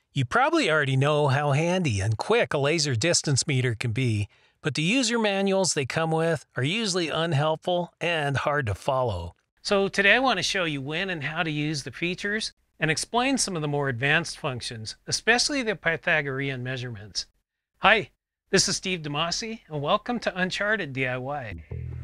You probably already know how handy and quick a laser distance meter can be, but the user manuals they come with are usually unhelpful and hard to follow. So today I want to show you when and how to use the features and explain some of the more advanced functions, especially the Pythagorean measurements. Hi, this is Steve DeMasi, and welcome to Uncharted DIY.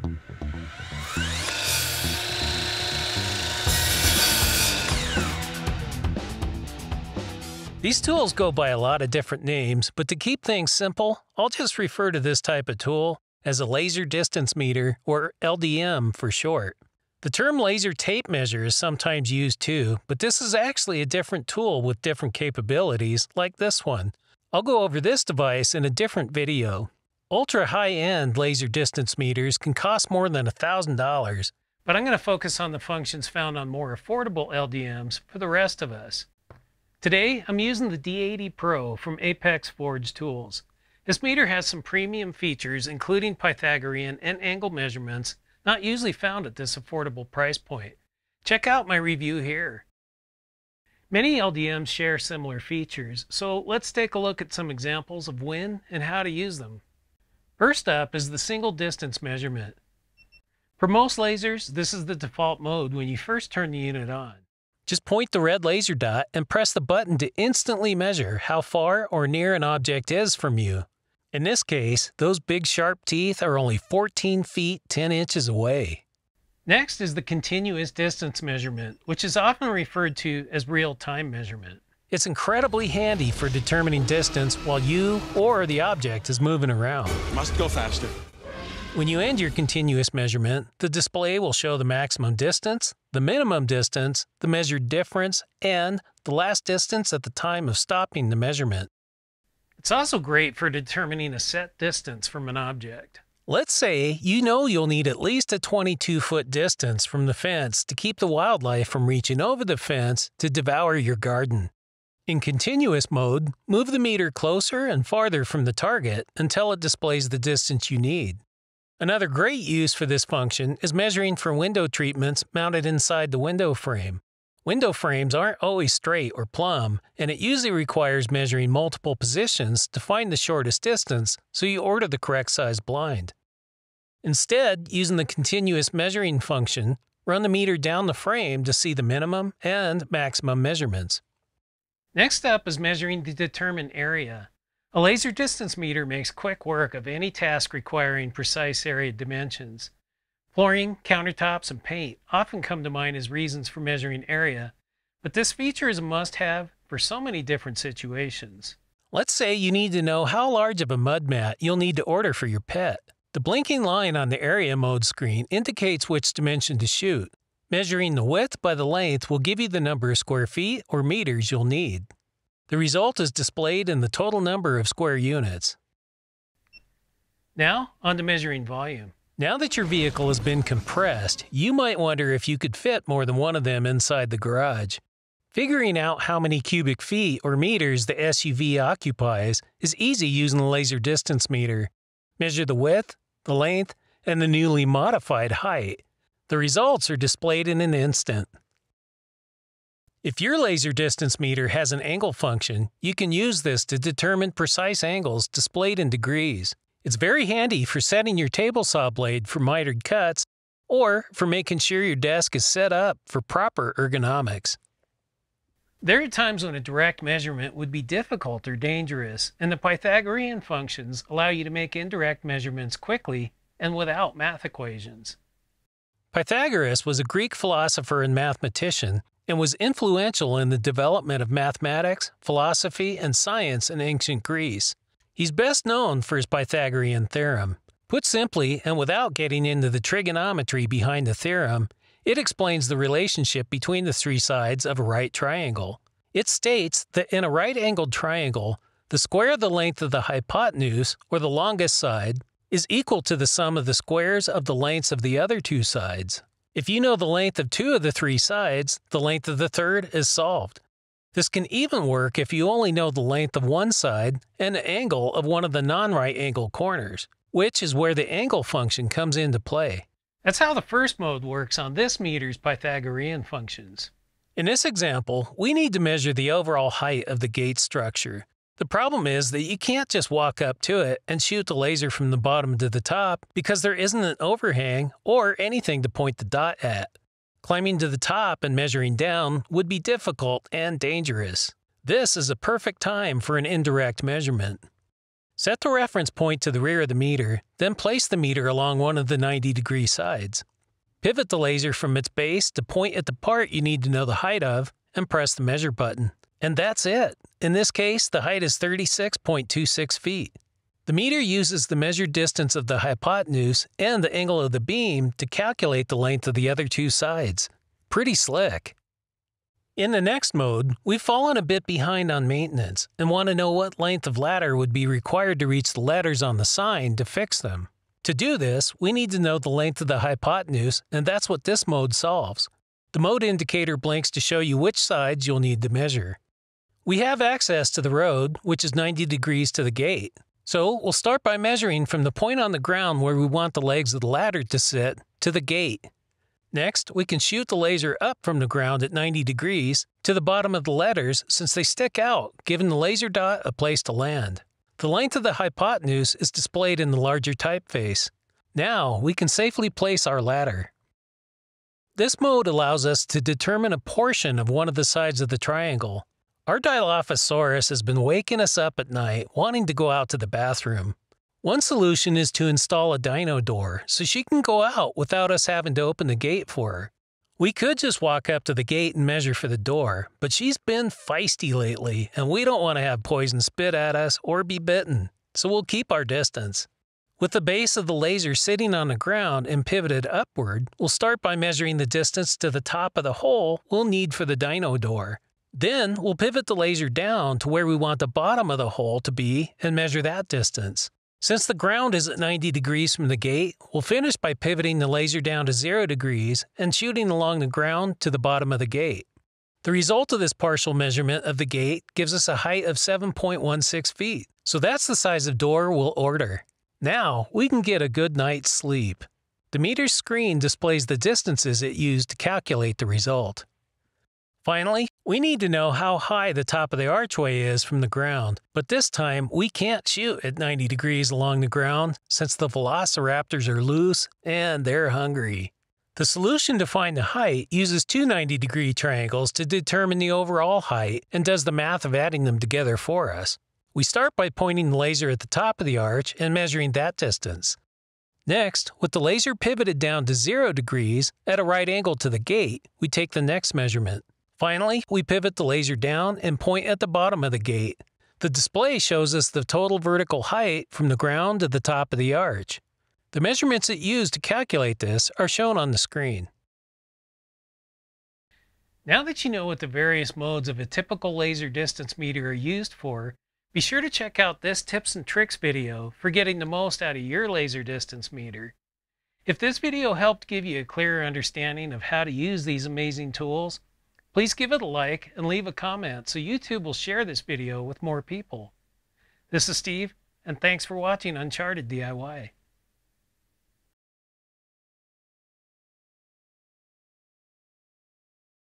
These tools go by a lot of different names, but to keep things simple, I'll just refer to this type of tool as a laser distance meter, or LDM for short. The term laser tape measure is sometimes used too, but this is actually a different tool with different capabilities, like this one. I'll go over this device in a different video. Ultra high-end laser distance meters can cost more than $1,000, but I'm going to focus on the functions found on more affordable LDMs for the rest of us. Today, I'm using the D80 Pro from Apex Forge Tools. This meter has some premium features, including Pythagorean and angle measurements, not usually found at this affordable price point. Check out my review here. Many LDMs share similar features, so let's take a look at some examples of when and how to use them. First up is the single distance measurement. For most lasers, this is the default mode when you first turn the unit on. Just point the red laser dot and press the button to instantly measure how far or near an object is from you. In this case, those big sharp teeth are only 14 feet 10 inches away. Next is the continuous distance measurement, which is often referred to as real-time measurement. It's incredibly handy for determining distance while you or the object is moving around. Must go faster. When you end your continuous measurement, the display will show the maximum distance, the minimum distance, the measured difference, and the last distance at the time of stopping the measurement. It's also great for determining a set distance from an object. Let's say you know you'll need at least a 22-foot distance from the fence to keep the wildlife from reaching over the fence to devour your garden. In continuous mode, move the meter closer and farther from the target until it displays the distance you need. Another great use for this function is measuring for window treatments mounted inside the window frame. Window frames aren't always straight or plumb, and it usually requires measuring multiple positions to find the shortest distance, so you order the correct size blind. Instead, using the continuous measuring function, run the meter down the frame to see the minimum and maximum measurements. Next up is measuring the determined area. A laser distance meter makes quick work of any task requiring precise area dimensions. Flooring, countertops, and paint often come to mind as reasons for measuring area, but this feature is a must-have for so many different situations. Let's say you need to know how large of a mud mat you'll need to order for your pet. The blinking line on the area mode screen indicates which dimension to shoot. Measuring the width by the length will give you the number of square feet or meters you'll need. The result is displayed in the total number of square units. Now, on to measuring volume. Now that your vehicle has been compressed, you might wonder if you could fit more than one of them inside the garage. Figuring out how many cubic feet or meters the SUV occupies is easy using the laser distance meter. Measure the width, the length, and the newly modified height. The results are displayed in an instant. If your laser distance meter has an angle function, you can use this to determine precise angles displayed in degrees. It's very handy for setting your table saw blade for mitered cuts or for making sure your desk is set up for proper ergonomics. There are times when a direct measurement would be difficult or dangerous, and the Pythagorean functions allow you to make indirect measurements quickly and without math equations. Pythagoras was a Greek philosopher and mathematician, and was influential in the development of mathematics, philosophy, and science in ancient Greece. He's best known for his Pythagorean theorem. Put simply, and without getting into the trigonometry behind the theorem, it explains the relationship between the three sides of a right triangle. It states that in a right-angled triangle, the square of the length of the hypotenuse, or the longest side, is equal to the sum of the squares of the lengths of the other two sides. If you know the length of two of the three sides, the length of the third is solved. This can even work if you only know the length of one side and the angle of one of the non-right angle corners, which is where the angle function comes into play. That's how the first mode works on this meter's Pythagorean functions. In this example, we need to measure the overall height of the gate structure. The problem is that you can't just walk up to it and shoot the laser from the bottom to the top because there isn't an overhang or anything to point the dot at. Climbing to the top and measuring down would be difficult and dangerous. This is a perfect time for an indirect measurement. Set the reference point to the rear of the meter, then place the meter along one of the 90-degree sides. Pivot the laser from its base to point at the part you need to know the height of, and press the measure button. And that's it. In this case, the height is 36.26 feet. The meter uses the measured distance of the hypotenuse and the angle of the beam to calculate the length of the other two sides. Pretty slick. In the next mode, we've fallen a bit behind on maintenance and want to know what length of ladder would be required to reach the letters on the sign to fix them. To do this, we need to know the length of the hypotenuse, and that's what this mode solves. The mode indicator blinks to show you which sides you'll need to measure. We have access to the road, which is 90 degrees to the gate. So we'll start by measuring from the point on the ground where we want the legs of the ladder to sit to the gate. Next, we can shoot the laser up from the ground at 90 degrees to the bottom of the letters since they stick out, giving the laser dot a place to land. The length of the hypotenuse is displayed in the larger typeface. Now, we can safely place our ladder. This mode allows us to determine a portion of one of the sides of the triangle. Our Dilophosaurus has been waking us up at night wanting to go out to the bathroom. One solution is to install a dino door so she can go out without us having to open the gate for her. We could just walk up to the gate and measure for the door, but she's been feisty lately and we don't want to have poison spit at us or be bitten, so we'll keep our distance. With the base of the laser sitting on the ground and pivoted upward, we'll start by measuring the distance to the top of the hole we'll need for the dino door. Then we'll pivot the laser down to where we want the bottom of the hole to be and measure that distance. Since the ground is at 90 degrees from the gate, we'll finish by pivoting the laser down to 0 degrees and shooting along the ground to the bottom of the gate. The result of this partial measurement of the gate gives us a height of 7.16 feet, so that's the size of door we'll order. Now we can get a good night's sleep. The meter's screen displays the distances it used to calculate the result. Finally, we need to know how high the top of the archway is from the ground, but this time we can't shoot at 90 degrees along the ground since the velociraptors are loose and they're hungry. The solution to find the height uses two 90-degree triangles to determine the overall height and does the math of adding them together for us. We start by pointing the laser at the top of the arch and measuring that distance. Next, with the laser pivoted down to 0 degrees at a right angle to the gate, we take the next measurement. Finally, we pivot the laser down and point at the bottom of the gate. The display shows us the total vertical height from the ground to the top of the arch. The measurements it used to calculate this are shown on the screen. Now that you know what the various modes of a typical laser distance meter are used for, be sure to check out this tips and tricks video for getting the most out of your laser distance meter. If this video helped give you a clearer understanding of how to use these amazing tools, please give it a like and leave a comment so YouTube will share this video with more people. This is Steve, and thanks for watching Uncharted DIY.